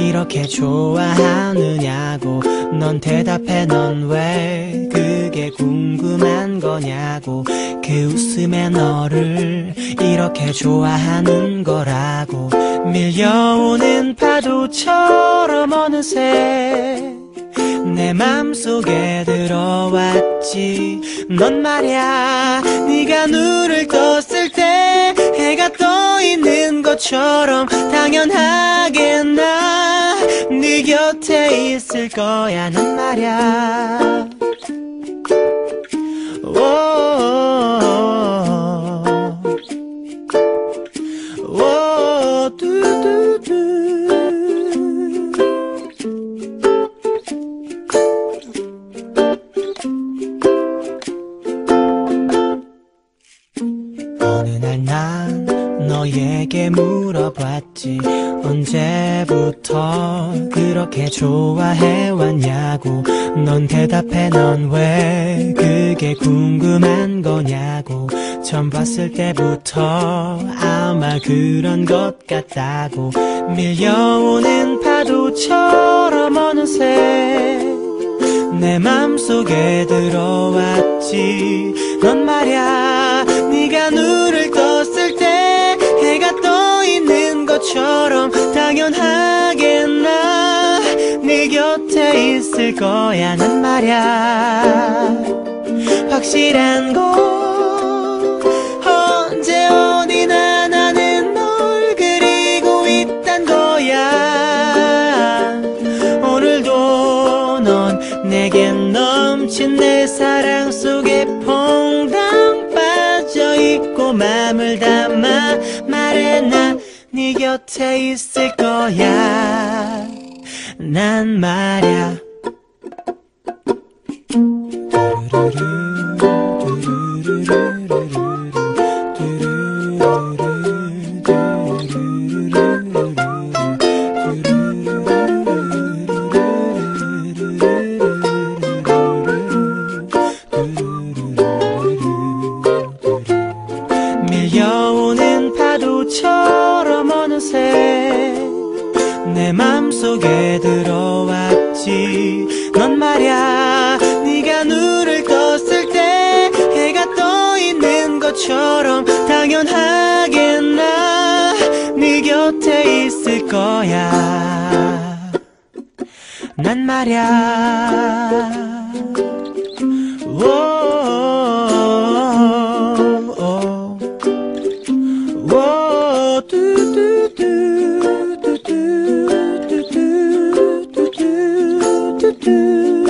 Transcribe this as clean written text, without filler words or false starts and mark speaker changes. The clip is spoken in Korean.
Speaker 1: 이렇게 좋아하느냐고. 넌 대답해. 넌 왜 그게 궁금한 거냐고. 그 웃음에 너를 이렇게 좋아하는 거라고. 밀려오는 파도처럼 어느새 내 맘속에 들어왔지. 넌 말야 네가 눈을 떴을 때 해가 떠 있는 것처럼 당연하게 나 네 곁에 있을 거야. 넌 말야 어느 날 난 너에게 물어봤지. 언제부터 그렇게 좋아해왔냐고. 넌 대답해. 넌 왜 그게 궁금한 거냐고. 처음 봤을 때부터 아마 그런 것 같다고. 밀려오는 파도처럼 어느새 내 맘속에 들어왔지. 넌 말야 네가 눈을 떴을 때 해가 떠 있는 것처럼 당연하게 나 네 곁에 있을 거야. 난 말야 확실한 건 언제 어디나 나는 널 그리고 있단 거야. 오늘도 넌 내겐 넘친 내 사랑 속에 퐁당 빠져있고 맘을 담아 말해. 난 네 곁에 있을 거야. 난 말야 밀려오는 파도처럼 어느새 내 맘속에 들어왔지. 넌 말야 네가 눈을 떴을 때 해가 떠 있는 것처럼 당연하게 나 네 곁에 있을 거야. 난 말야 do